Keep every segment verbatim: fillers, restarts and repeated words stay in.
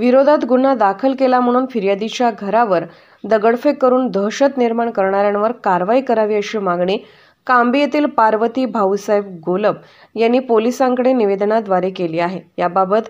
विरोधात गुन्हा दाखल केला म्हणून फिर्यादीच्या घरावर दगडफेक करून दहशत निर्माण करणाऱ्यांवर कारवाई करावी अशी मागणी कांबी येथील पार्वती भाऊसाहेब घोलप यांनी पोलिसांकडे निवेदनाद्वारे केली आहे। याबाबत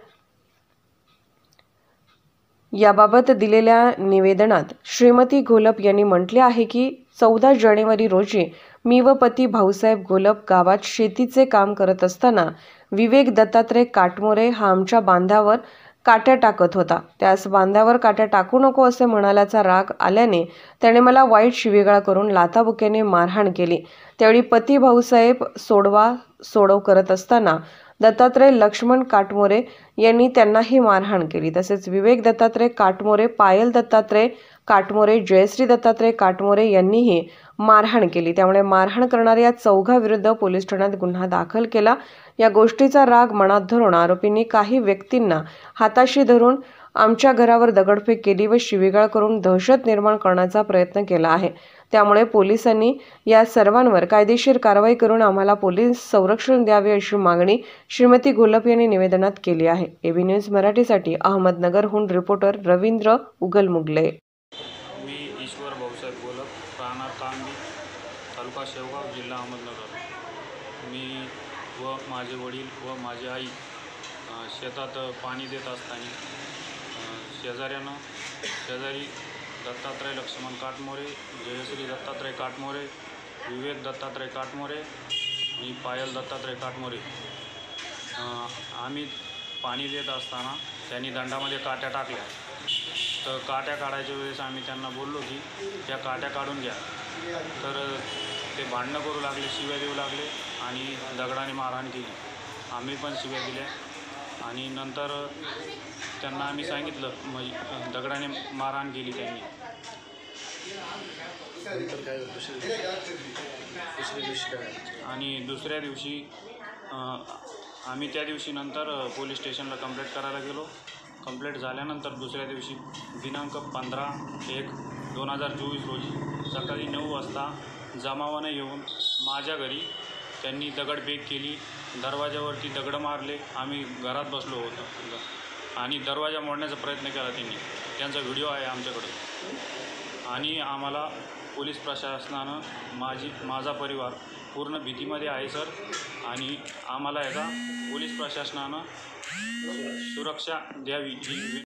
याबाबत दिलेल्या निवेदनात श्रीमती घोलप यांनी म्हटले आहे की चौदा जानेवारी रोजी मी व पती भाऊसाहेब घोलप गावात शेतीचे काम करत असताना विवेक दत्तात्रय काटमोरे हा आमच्या बांधावर काट्या टाकत होता। त्यास बांधावर काट्या टाकू नको असे म्हणाल्याचा राग आल्याने त्याने मला वाईट शिवीगाळ करून लाथाबुक्याने मारहाण केली। त्यावेळी पती भाऊसाहेब सोडवा सोडव करत असताना दत्तात्रय लक्ष्मण काटमोरे यांनी त्यांनाही मारहाण केली। तसेच विवेक दत्तात्रय काटमोरे, पायल दत्तात्रय काटमोरे, जयश्री दत्तात्रय काटमोरे यांनीही मारहाण केली। त्यामुळे मारहाण करणाऱ्या चौघांविरुद्ध पोलीस ठाण्यात गुन्हा दाखल केला। या गोष्टीचा राग मनात धरून आरोपींनी काही व्यक्तींना हाताशी धरून आमच्या घरावर दगडफेक केली व शिवीगाळ करून दहशत निर्माण करण्याचा प्रयत्न केला आहे। त्यामुळे पोलिसांनी या सर्वांवर कायदेशीर कारवाई करून आम्हाला पोलीस संरक्षण द्यावे अशी मागणी श्रीमती घोलप यांनी निवेदनात केली आहे। एबी न्यूज मराठीसाठी अहमदनगरहून रिपोर्टर रवींद्र उगलमुगले। मी ईश्वर भाऊसाहेब घोलप, राहणार कांबी, तालुका शेवगाव, जिल्हा अहमदनगर। मी व माझे वडील व माझी आई शेतात पाणी देत असताना शेजाऱ्यानं शेजारी दत्तात्रय लक्ष्मण काटमोरे, जयश्री दत्तात्रय काटमोरे, विवेक दत्तात्रय काटमोरे आणि पायल दत्तात्रय काटमोरे आम्ही पाणी देत असताना त्यांनी दंडामध्ये काट्या टाकल्या। तर काट्या काढायच्या वेळेस आम्ही त्यांना बोललो की त्या काट्या काढून घ्या। तर ते भांडणं करू लागले, शिव्या देऊ लागले आणि दगडाने मारहाण केली। आम्ही पण शिव्या दिल्या आणि नंतर त्यांना आम्ही सांगितलं, मग दगडाने मारहाण केली त्यांनी। आणि दुसऱ्या दिवशी आम्ही त्या दिवशी नंतर पोलीस स्टेशनला कंप्लेंट करायला गेलो। कंप्लेंट झाल्यानंतर दुसऱ्या दिवशी दिनांक पंधरा एक दोन हजार चोवीस रोजी सकाळी नऊ वाजता जमावानं येऊन माझ्या घरी त्यांनी दगडफेक केली, दरवाजावरती दगड मारले। आम्ही घरात बसलो होतो आणि दरवाजा मोडण्याचा प्रयत्न केला त्यांनी। त्यांचा व्हिडिओ आहे आमच्याकडे। आणि आम्हाला पोलीस प्रशासनानं माझी माझा परिवार पूर्ण भीतीमध्ये आहे सर। आणि आम्हाला याचा पोलीस प्रशासनानं सुरक्षा द्यावी ही